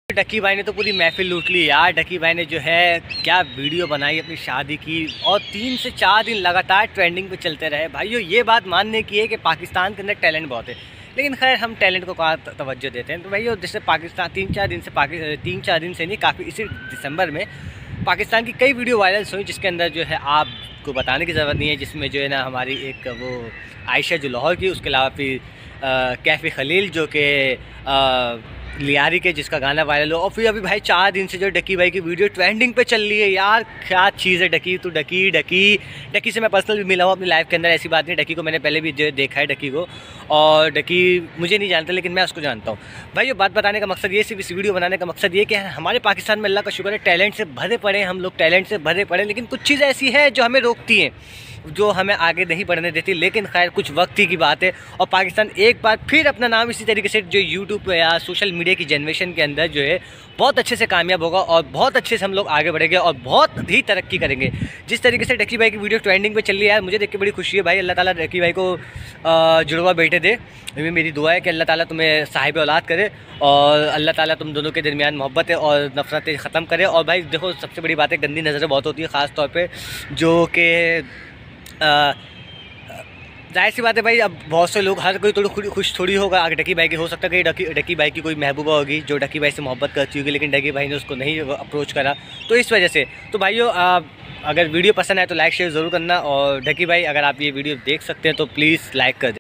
डकी भाई ने तो पूरी महफिल लूट ली यार। डकी भाई ने जो है क्या वीडियो बनाई अपनी शादी की और 3 से 4 दिन लगातार ट्रेंडिंग पे चलते रहे। भाइयों ये बात मानने की है कि पाकिस्तान के अंदर टैलेंट बहुत है, लेकिन खैर हम टैलेंट को कहाँ तवज्जो देते हैं। तो भाइयों जैसे पाकिस्तान 3-4 दिन से नहीं, काफ़ी इसी दिसंबर में पाकिस्तान की कई वीडियो वायरल्स हुई, जिसके अंदर जो है आपको बताने की ज़रूरत नहीं है, जिसमें जो है ना हमारी एक वो आयशा जो लाहौर की, उसके अलावा फिर कैफ़ी खलील जो कि लियारी के जिसका गाना वायरल हो, और फिर अभी भाई 4 दिन से जो डकी भाई की वीडियो ट्रेंडिंग पे चल रही है। यार क्या चीज़ है डकी, तो डकी से मैं पर्सनल भी मिला हूँ अपनी लाइफ के अंदर, ऐसी बात नहीं। डकी को मैंने पहले भी जो देखा है डकी को, और डकी मुझे नहीं जानता लेकिन मैं उसको जानता हूँ। भाई ये बात बताने का मकसद ये, सिर्फ इस वीडियो बनाने का मकसद ये कि हमारे पाकिस्तान में अल्लाह का शुक्र है टैलेंट से भरे पड़े, हम लोग टैलेंट से भरे पड़े, लेकिन कुछ चीज़ें ऐसी हैं जो हमें रोकती हैं, जो हमें आगे नहीं बढ़ने देती। लेकिन खैर कुछ वक्त ही की बात है और पाकिस्तान एक बार फिर अपना नाम इसी तरीके से जो यूट्यूब या सोशल मीडिया की जनरेशन के अंदर जो है बहुत अच्छे से कामयाब होगा और बहुत अच्छे से हम लोग आगे बढ़ेंगे और बहुत ही तरक्की करेंगे। जिस तरीके से डकी भाई की वीडियो ट्रेंडिंग पे चल रही है यार, मुझे देख के बड़ी खुशी है भाई। अल्लाह ताला डकी भाई को जुड़वा बेटे दे, ये मेरी दुआ है कि अल्लाह ताला तुम्हें साहिब औलाद करे और अल्लाह ताला तुम दोनों के दरमियान मोहब्बत है और नफरतें ख़त्म करे। और भाई देखो सबसे बड़ी बात है, गंदी नज़रें बहुत होती है ख़ास तौर पर, जो कि जाहिर सी बात है भाई। अब बहुत से लोग, हर कोई थोड़ी खुश थोड़ी होगा आगे डकी भाई की। हो सकता है कि डकी भाई की कोई महबूबा होगी जो डकी भाई से मोहब्बत करती होगी, लेकिन डकी भाई ने उसको नहीं अप्रोच करा, तो इस वजह से। तो भाइयों अगर वीडियो पसंद आए तो लाइक शेयर ज़रूर करना, और डकी भाई अगर आप ये वीडियो देख सकते हैं तो प्लीज़ लाइक कर दें।